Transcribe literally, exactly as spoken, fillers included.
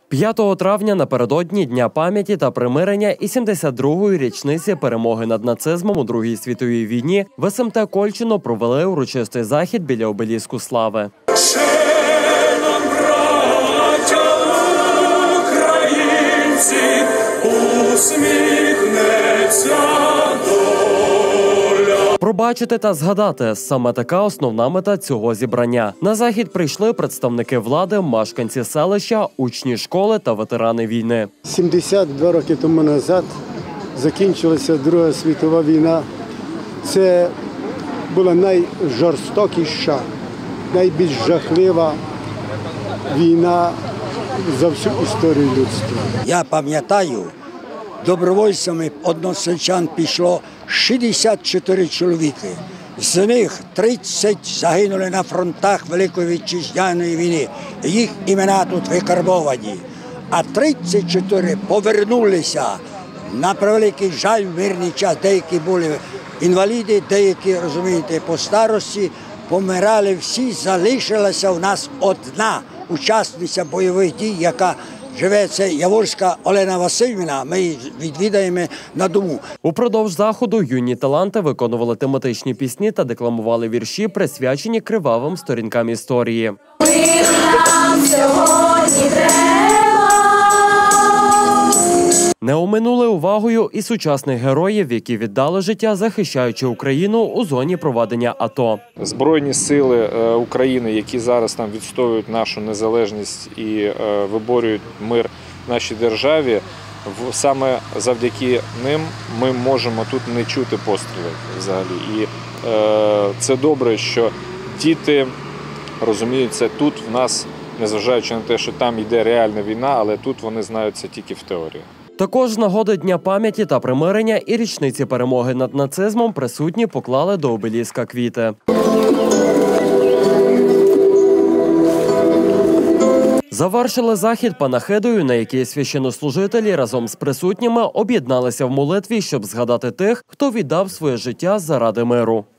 п'ятого травня напередодні Дня пам'яті та примирення і сімдесят другої річниці перемоги над нацизмом у Другій світовій війні в ес ем те Кольчино провели урочистий захід біля обеліску слави. Пробачити та згадати – саме така основна мета цього зібрання. На захід прийшли представники влади, мешканці селища, учні школи та ветерани війни. сімдесят два роки тому назад закінчилася Друга світова війна. Це була найжорстокіша, найбільш жахлива війна за всю історію людства. Я пам'ятаю, добровольцями односельчан пішло шістдесят чотири чоловіки. З них тридцять загинули на фронтах Великої Вітчизняної війни. Їх імена тут викарбовані. А тридцять чотири повернулися. На превеликий жаль, в мирний час деякі були інваліди, деякі, розумієте, по старості. Помирали всі, залишилася у нас одна учасниця бойових дій, яка живе, це Яворська Олена Васильівна, ми її відвідаємо на дому. Упродовж заходу юні таланти виконували тематичні пісні та декламували вірші, присвячені кривавим сторінкам історії. Не оминули увагою і сучасних героїв, які віддали життя, захищаючи Україну у зоні проведення АТО. Збройні сили України, які зараз там відстоюють нашу незалежність і виборюють мир в нашій державі, саме завдяки ним ми можемо тут не чути пострілів взагалі. І це добре, що діти розуміють це тут в нас, незважаючи на те, що там йде реальна війна, але тут вони знають це тільки в теорії. Також з нагоди Дня пам'яті та примирення і річниці перемоги над нацизмом присутні поклали до обеліска квіти. Завершили захід панахидою, на якій священнослужителі разом з присутніми об'єдналися в молитві, щоб згадати тих, хто віддав своє життя заради миру.